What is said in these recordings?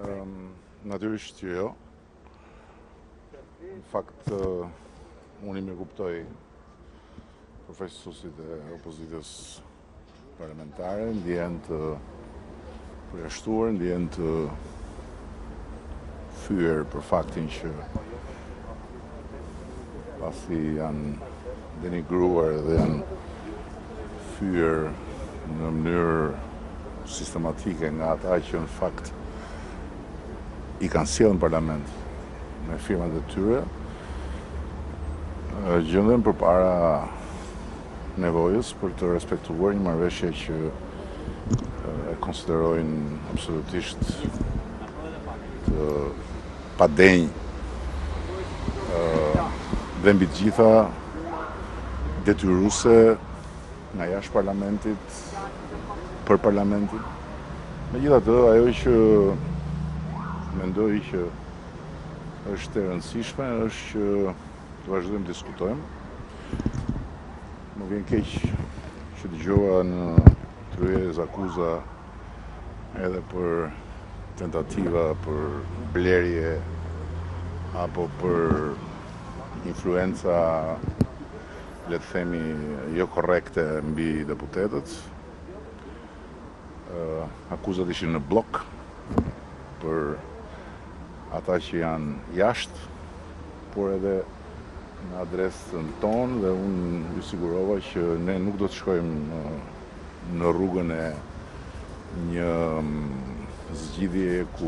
Natyrisht që jo. Në fakt, unë i mirë kuptoj përfaqësuesit e opozitës parlamentare, ndjehen të përjashtuar, ndjehen të fyer për faktin që pasi janë denigruar dhe janë fyer në mënyrë sistematike nga ata që në fakt i kanë sjellë në parlament me firmat e tyre, gjenden përpara nevojës për të respektuar një marrëveshje që e konsiderojnë absolutisht të padenj dhe mbi të gjitha detyruese nga jashtë parlamentit për parlamentin. Megjithatë, ajo që mendoj që është e rëndësishme është që të vazhdojmë të diskutojmë. Më vjen keq që dëgjova në tryez akuza edhe për tentativa për blerje apo për influenca, le të themi, jo korrekte mbi deputetët. Akuzat ishin në blok për ata që janë jashtë, por edhe në adresën tonë, dhe unë ju sigurova që ne nuk do të shkojmë në rrugën e një zgjidhje ku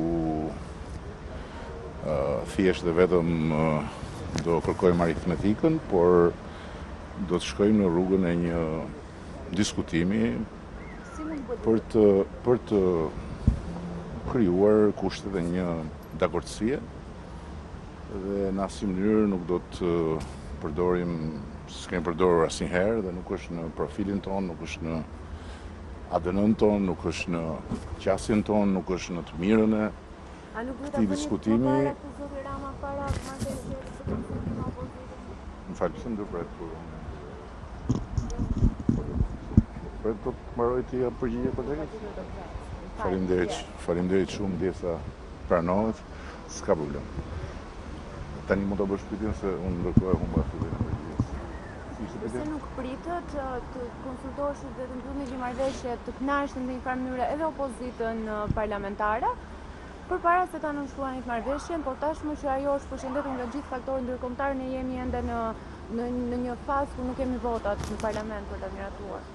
thjesht dhe vetëm do kërkojmë aritmetikën, por do të shkojmë në rrugën e një diskutimi për të krijuar kushtet e një dakordësie, dhe në asnjë mënyrë nuk do të përdorim, s'kemi përdorur asnjëherë, dhe nuk është në profilin ton, nuk është në ADN-n ton, nuk është në qasjen ton, nuk është në të mirën e këtij diskutimi. Më falë, pse më ndërpret kur do të mbaroj të jap përgjigje kolegës? Faleminderit shumë, ndjesa pranohet, s'ka problem. Tani mund ta bësh pyetjen se unë ndërkohë humba fillin e përgjigjes. Pse nuk pritët të konsultoheshit dhe të ndodhni një marrëveshje të kënaqshme në një farë mënyrë edhe opozitën parlamentare, përpara se ta nënshkruanit marrëveshjen, por tashmë që ajo është përshëndetur nga gjithë faktorët ndërkombëtar, ne jemi ende në një fazë ku nuk kemi votat në parlament për ta miratuar.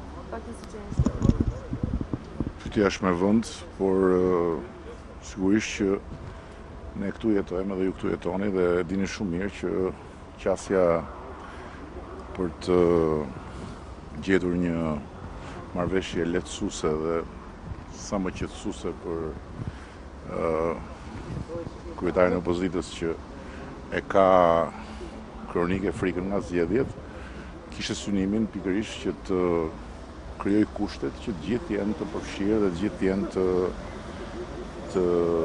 Pyetja është me vend, por sigurisht që ne këtu jetojmë edhe ju këtu jetoni, dhe dini shumë mirë që qasja për të gjetur një marrëveshje lehtësuese dhe sa më qetësuese për kryetarin e opozitës që e ka kronike frikën nga zgjedhjet, kishte synimin pikërisht që të krijoj kushtet që të gjithë jenë të përfshirë dhe të gjithë jenë të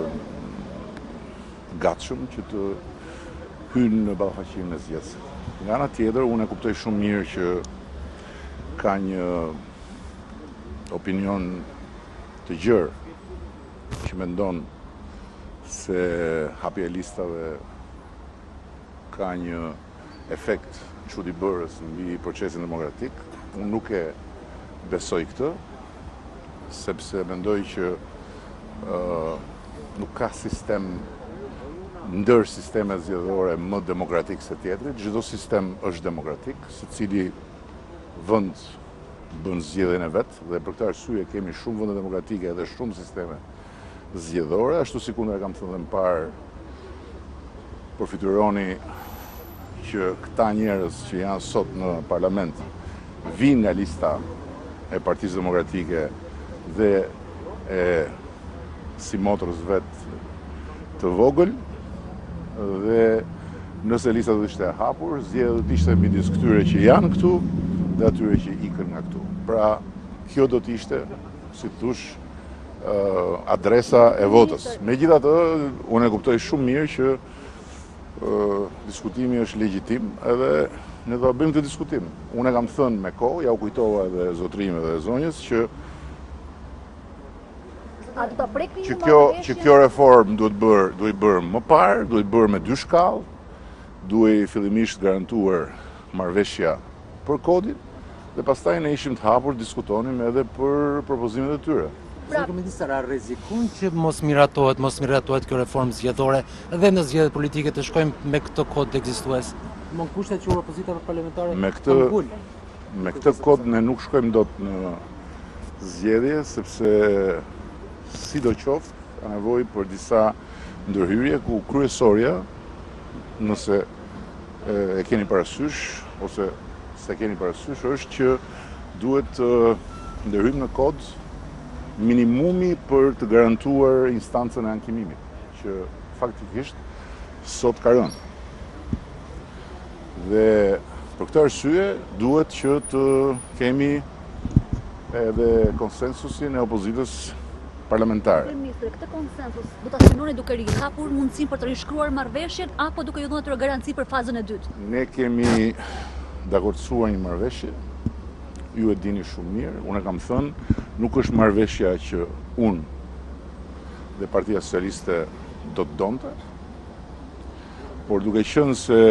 gatshëm që të hynë në ballafaqim e zgjedhësit. Nga ana tjetër, unë e kuptoj shumë mirë që ka një opinion të gjerë që mendon se hapja e listave ka një efekt çuditëbërës mbi procesin demokratik. Unë nuk e besoj këtë, sepse mendoj që nuk ka sistem ndër sistemet zgjedhore më demokratik se tjetri. Çdo sistem është demokratik, secili vend bën zgjedhjen e vet, dhe për këtë arsye kemi shumë vende demokratike dhe shumë sisteme zgjedhore, ashtu si kundër kam thënë më parë, përfityroni që këta njerëz që janë sot në parlament vinë nga lista e Partisë Demokratike dhe e si motrës vet të vogël, dhe nëse lista do të ishte e hapur, zgjedhja do të ishte midis këtyre që janë këtu dhe atyre që ikën nga këtu. Pra, kjo do të ishte, si thosh, adresa e votës. Megjithatë, unë e kuptoj shumë mirë që diskutimi është legjitim, edhe ne do bëjmë të diskutim. Unë e kam thënë me kohë, ja u kujtova edhe zotrimit dhe zonjës, që A do ta prekni që kjo reformë duhet bërë më parë, duhet bërë me dy shkallë, duhet fillimisht garantuar marrëveshja për kodin, dhe pastaj ne ishim të hapur diskutonim edhe për propozimet e tyre. Ministra, rrezikon që mos miratohet kjo reformë zgjedhore dhe në zgjedhjet politike të shkojmë me këtë kod ekzistues? Mon kushtet që opozita parlamentare me këtë kod ne nuk shkojmë dot në zgjedhje, sepse sidoqoftë ka nevojë për disa ndërhyrje ku kryesorja, nëse e keni parasysh ose se keni parasysh, është që duhet ndërhyjmë në kod minimumi për të garantuar instancën e ankimimit, që faktikisht sot ka rënë. Dhe për këtë arsye duhet që të kemi edhe konsensusin e opozitës parlamentare. Ministre, këtë konsensus do ta synoni duke rihapur mundësinë për të rishkruar marrëveshjen apo duke ju dhënë atë garanci për fazën e dytë? Ne kemi dakordsuar një marrëveshje, ju e dini shumë mirë, unë e kam thënë, nuk është marrëveshja që unë dhe Partia Socialiste do të donte, por duke qenë se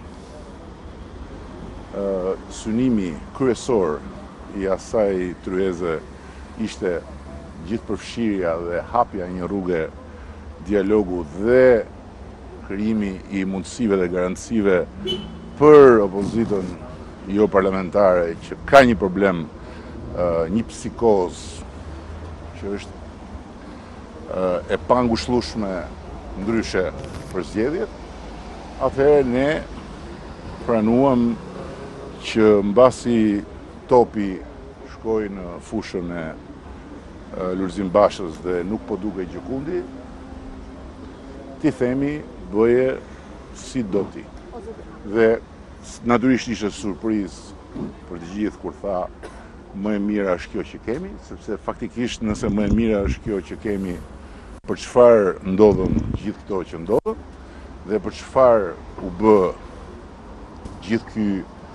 synimi kryesor i asaj tryeze ishte gjithëpërfshirja dhe hapja një rrugë dialogu dhe krijimi i mundësive dhe garancive për opozitën jo parlamentare që ka një problem, një psikoz që është e pangushëllueshme ndryshe për zgjedhjet, atëherë ne pranuam që mbasi topi shkoi në fushën e Lulzim Bashës dhe nuk po dukej gjikundi, ti themi bëje si do ti. Dhe natyrisht ishte surprizë për të gjithë kur tha më e mira është kjo që kemi, sepse faktikisht nëse më e mira është kjo që kemi, për çfarë ndodhen gjithë këto që ndodhen dhe për çfarë u bë gjithë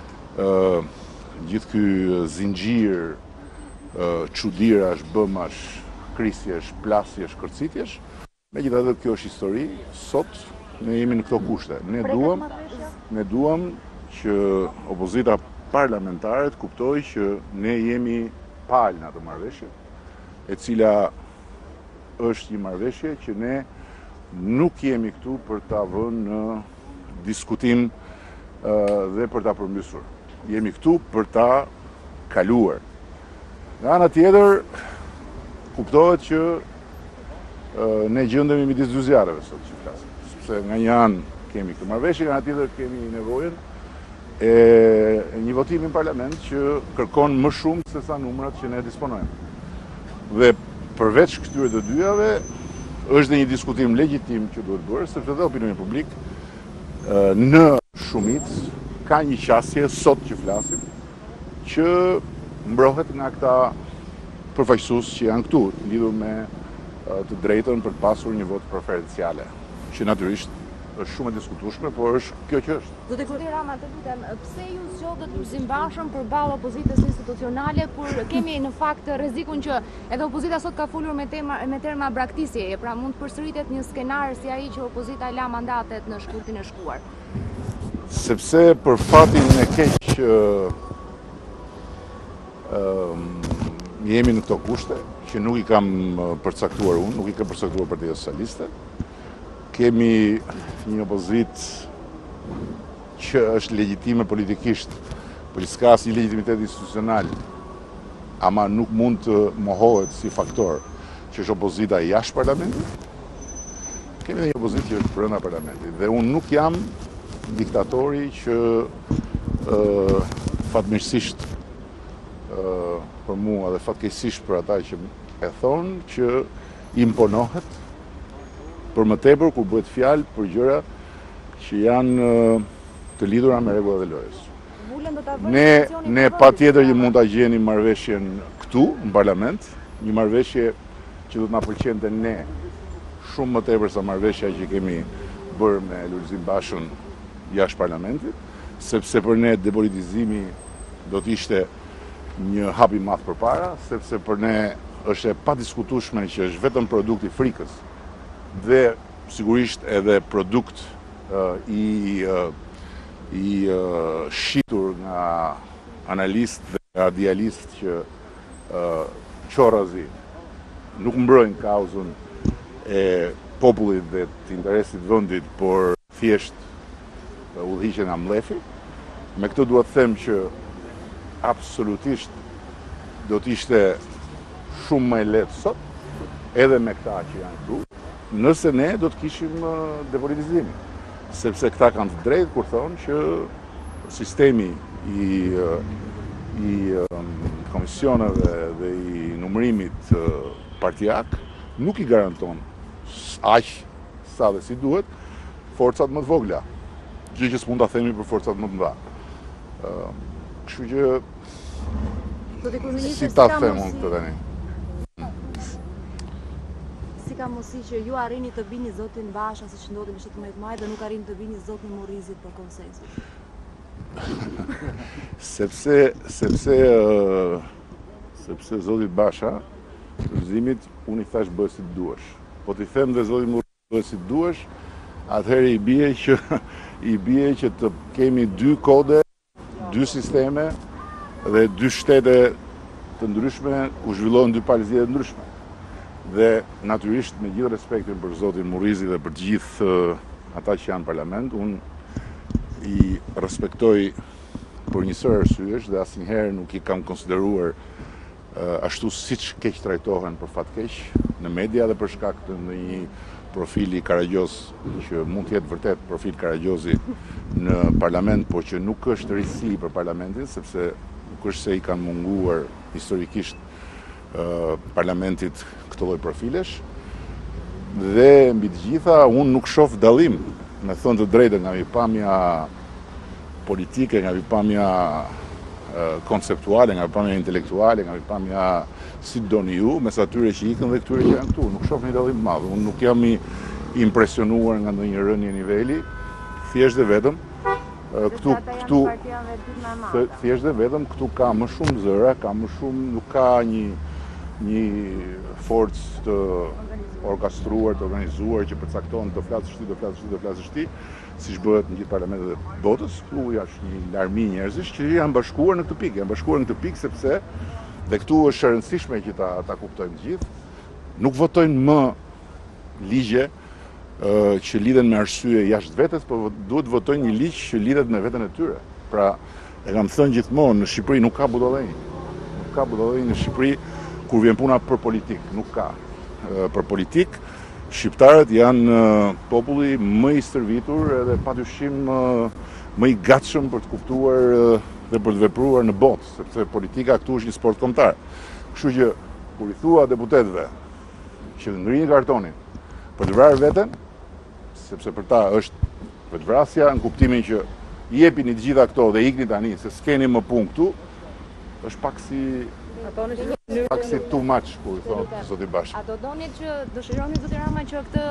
ky zinxhir çuditërash, bëmash, krisjesh, plasjesh, kërcitjesh. Megjithatë kjo është histori, sot ne jemi në këto kushte. Ne duam që opozita parlamentare të kuptojë që ne jemi palë në atë marrëveshje, e cila është një marrëveshje që ne nuk jemi këtu për ta vënë në diskutim dhe për ta përmbysur. Jemi këtu për ta kaluar. Nga ana tjetër, kuptohet që ne gjendemi midis dy zjarreve sot që flasim. Sepse nga një anë kemi këtë marrëveshje, nga ana tjetër kemi nevojën e një votimi në parlament që kërkon më shumë se sa numrat që ne disponojmë. Dhe përveç këtyre të dyjave, është dhe një diskutim legjitim që duhet bërë, sepse dhe opinioni publik në shumicë ka një qasje sot që flasim, që mbrohet nga këta përfaqësues që janë këtu, lidhur me të drejtën për të pasur një vot preferenciale, që natyrisht është shumë e diskutueshme, por është kjo që është. Zotë Kurti Rama, të lutem, pse ju zgjodhët Lulzim Bashën përballë opozitës institucionale, kur kemi në fakt rrezikun që edhe opozita sot ka folur me terma braktisjeje, pra mund të përsëritet një skenar si ai që opozita la mandatet në shkurtin e shkuar? Sepse për fatin e keq jemi në këto kushte, që nuk i kam përcaktuar unë, nuk i kam përcaktuar Partia Socialiste. Kemi një opozit që është legjitime politikisht, por që s'ka asnjë legitimitet institucional, ama nuk mund të mohohet si faktor, që është opozita jashtë parlamentit. Kemi një opozit që është brenda parlamentit, dhe unë nuk jam diktatori që fatmirësisht për mua dhe fatkeqësisht për ata që e thonë që imponohet për më tepër kur bëhet fjalë për gjëra që janë të lidhura me rregullat e lojës. Ne patjetër që mund ta gjeni marrëveshjen këtu në parlament, një marrëveshje që do të na pëlqente ne shumë më tepër se marrëveshja që kemi bërë me Lulzim Bashën jashtë parlamentit, sepse për ne depolitizimi do të ishte një hap i madh përpara, sepse për ne është e padiskutueshme që është vetëm produkt i frikës dhe sigurisht edhe produkt i shitur nga analistë dhe radialistë që qorrazi nuk mbrojnë kauzën e popullit dhe të interesit vendit, por thjesht udhëhiqen nga mlefi. Me këtë duhet të them që absolutisht do të ishte shumë më e lehtë sot, edhe me këta që janë këtu, nëse ne do të kishim depolitizim, sepse këta kanë të drejtë kur thonë që sistemi i komisioneve dhe i numërimit partijak nuk i garanton aq sa dhe si duhet forcat më të vogla, gjë që s'mund ta themi për forcat më të mëdha. Kështu që si ta them unë këtë tani. Si ka mundësi që ju arrini të bini zotin Basha siç ndodhi me 17 maj dhe nuk arrini të bini zotin Morrizit për konsensus? sepse zoti Basha gëzimit unë i thash bëj si duash. Po t'i them dhe zoti Morrizit bëj si duash, atëherë i bie që të kemi dy kode, dy sisteme dhe dy shtete të ndryshme ku zhvillohen dy palëzie të ndryshme. Dhe natyrisht me gjithë respektin për zotin Morrizi dhe për gjithë ata që janë në parlament, unë i respektoj për një sër arsyesh dhe asnjëherë nuk i kam konsideruar ashtu siç keq trajtohen për fat keq në media dhe për shkak të një profili Karagjoz që mund të jetë vërtet profil Karagjozi në parlament, por që nuk është risi për parlamentin, sepse nuk është se i kanë munguar historikisht parlamentit këto lloj profilesh. Dhe mbi të gjitha unë nuk shoh dallim, me thënë të drejtën, nga mirëpamja politike, nga mirëpamja konceptuale, nga mirëpamja intelektuale, nga mirëpamja si doni ju, mes atyre që ikën dhe këtyre që janë këtu. Nuk shoh një dallim të madh. Unë nuk jam i impresionuar nga ndonjë rënje niveli, thjesht dhe vetëm këtu ka më shumë zëra, ka më shumë, nuk ka një forcë të orkestruar, të organizuar që përcakton do flasësh ti, siç bëhet në gjithë parlamentet e botës. Ku është një larmi njerëzish që janë bashkuar në këtë pikë, sepse dhe këtu është e rëndësishme që ta kuptojmë gjithë, nuk votojnë më ligje që lidhen me arsye jashtë vetes, por duhet votojnë një ligj që lidhet me veten e tyre. Pra, e kam thënë gjithmonë, në Shqipëri nuk ka budallënj. Nuk ka budallënj në Shqipëri kur vjen puna për politikë, nuk ka. Për politikë, shqiptarët janë populli më i stërvitur edhe padyshim më i gatshëm për të kuptuar dhe për të vepruar në botë, sepse politika këtu është një sport kombëtar. Kështu që kur i thua deputetëve që ngrihen kartonin për të vrarë veten, sepse për ta është vetvrasja në kuptimin që i jepini të gjitha këto dhe ikni tani se s'keni më punë këtu, është pak si too much, kur thotë zoti Basha. A do doni që dëshironi zoti Rama që këtë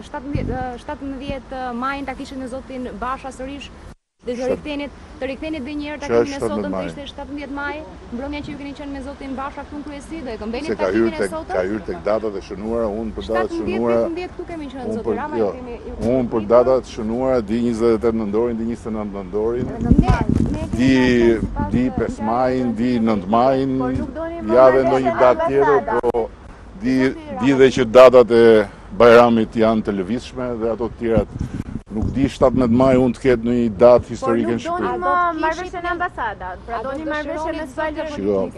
17 majin ta kishte në zotin Basha sërish dhe të riktheni edhe një herë takimin e sotëm të ishte 17 maj, mbrëmja që ju keni qenë me zotin Basha këtu në kryesi dhe e këmbeni takimin e sotëm? Ka hyrë tek datat e shënuara, unë për datat e shënuara. 17 këtu kemi qenë zoti Rama, unë për datat e shënuara di 28 nëndorin, di 29 nëndorin, di 5 majin, di 9 majin, ja dhe ndonjë datë tjetër, po di dhe që datat e Bajramit janë të lëvizshme dhe ato të tjerat. Nuk di 17 maj unë të ketë në një datë historike në Shqipëri. Por nuk doni marrëveshje në ambasadat, pra doni marrëveshje me sfalje politike.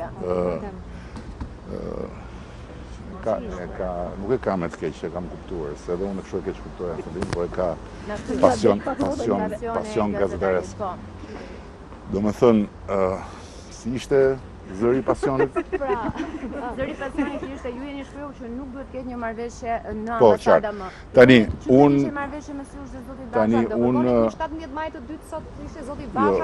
Nuk e ka me të keq që kam kuptuar, se edhe unë kështu e keq kuptuar në fillim, por e ka pasion gazetares. Do me thënë, si ishte zëri pasionit? Zëri pasionit ishte ju jeni shprehur që nuk duhet ketë një marrëveshje në ambasada më. Tani unë 17 maj të dytë sot ishte zoti Basha.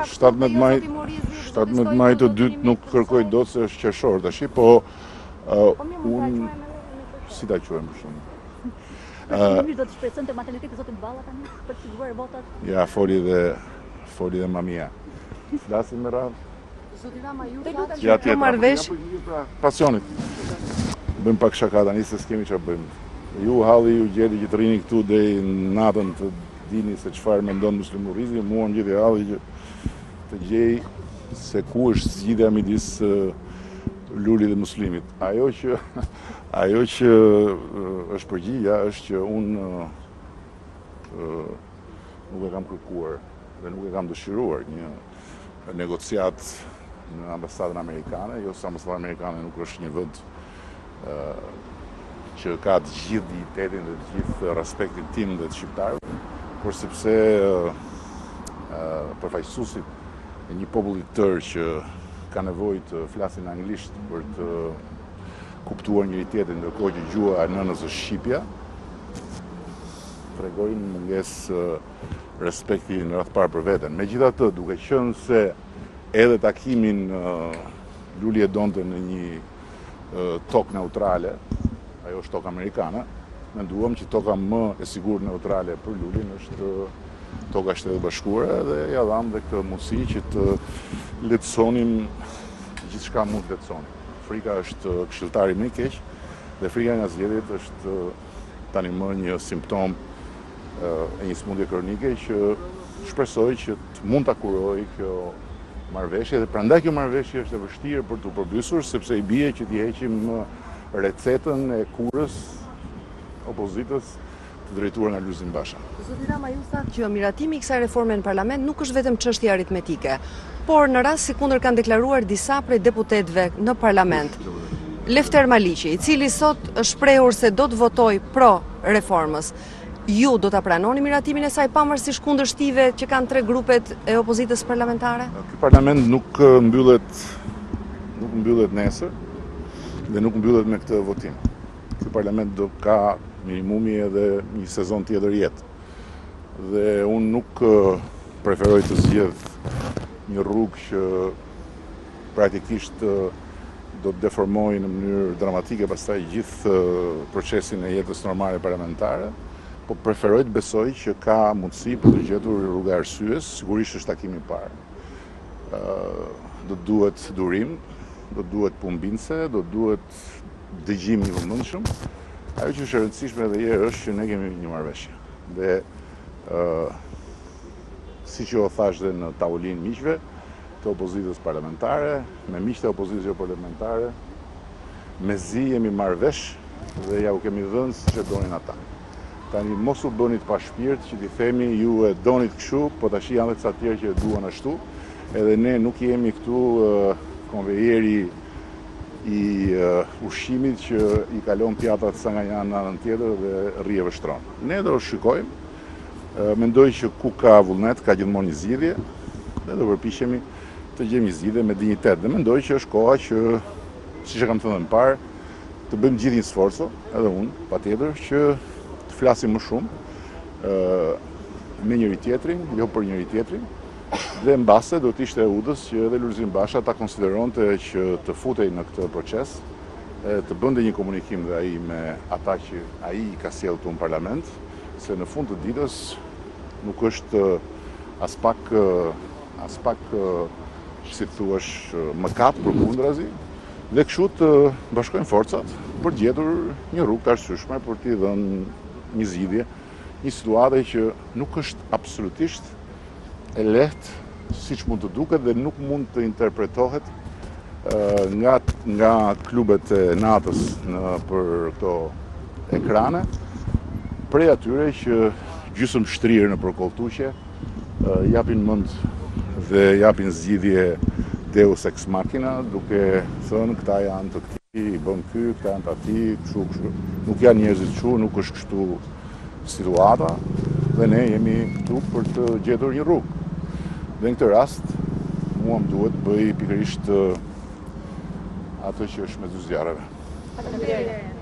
17 maj të dytë nuk kërkoj dot se është qershor tash, po unë si ta quajmë për shembull. Do të shpresojmë te matematikë zotin Balla tani për të siguruar votat. Ja, foli dhe mamia. Flasim me radhë. Zoti Rama, ju marrëveshje pasionit. bëjmë pak shaka tani se s'kemi çfarë bëjmë. Ju halli ju gjeti që të rini këtu deri natën të dini se çfarë mendon Muslimurizi, mua më gjeti halli që të gjej se ku është zgjidhja midis Lulit dhe Muslimit. Ajo që është përgjigja është që unë nuk e kam kërkuar dhe nuk e kam dëshiruar një negociat në ambasadën amerikane, jo se ambasadën amerikane nuk është një vend që ka të gjithë dignitetin dhe të gjithë respektin tim dhe të shqiptarëve, por sepse përfaqësuesit e një populli të tërë që ka nevojë të flasin anglisht për të kuptuar njëri tjetrin, ndërkohë që gjua e nënës është shqipja, tregojnë mungesë respekti në radhë parë për veten. Megjithatë, duke qenë se edhe takimin Luli e donte në një tokë neutrale, ajo është tokë amerikane, menduam që toka më e sigurt neutrale për Lulin është toka e Shtetit Bashkuara dhe ja dham dhe këtë mundësi që të lehtësonim gjithçka mund të lehtësonim. Frika është këshilltari më i keq dhe frika nga zgjedhjet është tani më një simptom e një smundje kronike që shpresoj që mund ta kurojë kjo marrëveshje dhe prandaj kjo marrëveshje është e vështirë për t'u përbysur sepse i bie që t'i heqim recetën e kurës opozitës të drejtuar nga Lulzim Basha. Zoti Rama, ju thatë që miratimi i kësaj reforme në parlament nuk është vetëm çështje aritmetike, por në rast si kundër kanë deklaruar disa prej deputetëve në parlament. Lefter Maliqi, i cili sot është shprehur se do të votojë pro reformës. Ju do ta pranoni miratimin e saj pavarësisht kundërshtive që kanë tre grupet e opozitës parlamentare? Ky parlament nuk mbyllet nesër dhe nuk mbyllet me këtë votim. Ky parlament do ka minimumi edhe një sezon tjetër jetë. Dhe unë nuk preferoj të zgjedh një rrugë që praktikisht do të deformojë në mënyrë dramatike pastaj gjithë procesin e jetës normale parlamentare, po preferoj të besoj që ka mundësi për të gjetur rruga e arsyes, sigurisht është takimi i parë. Do duhet durim, do duhet pumbinse, do duhet dëgjim i vëmendshëm. Ajo që është e rëndësishme edhe herë është që ne kemi një marrëveshje. Dhe siç ju thash dhe në tavolinë miqve të opozitës parlamentare, me miqtë e opozitës jo parlamentare, mezi jemi marrë vesh dhe ja u kemi dhënë siç e donin ata. Tani mos u bënit pa shpirt që t'i themi ju e donit kështu, po tash janë edhe ca tjerë që e duan ashtu, edhe ne nuk jemi këtu konvejeri i ushqimit që i kalon pjatat sa nga një anën tjetër dhe rri e vështron. Ne do shikojmë, mendoj që ku ka vullnet, ka gjithmonë një zgjidhje, dhe do përpiqemi të gjejmë një zgjidhje me dinjitet. Dhe mendoj që është koha që, siç e kam thënë më parë, të bëjmë gjithë një sforco, edhe unë, patjetër, që të flasim më shumë me njëri tjetrin, jo për njëri tjetrin, dhe mbase do të ishte e udhës që edhe Lulzim Basha ta konsideronte që të futej në këtë proces, të bënte një komunikim dhe ai me ata që ai i ka sjellë këtu në parlament, se në fund të ditës nuk është as pak si thuash mëkat përkundrazi, dhe kështu të bashkojmë forcat për të gjetur një rrugë të arsyeshme për t'i dhënë një zgjidhje, një situatë që nuk është absolutisht e lehtë siç mund të duket dhe nuk mund të interpretohet nga klubet e natës për këto ekrane, prej atyre që gjysmë shtrirë në përkolltuqe japin mend dhe japin zgjidhje Deus ex machina, duke thënë këta janë të këtij, i bën ky, këta janë të atij, kështu. Nuk janë njerëzit kështu, nuk është kështu situata dhe ne jemi këtu për të gjetur një rrugë. Dhe në këtë rast, mua më duhet bëj pikërisht atë që është me dy zjarreve.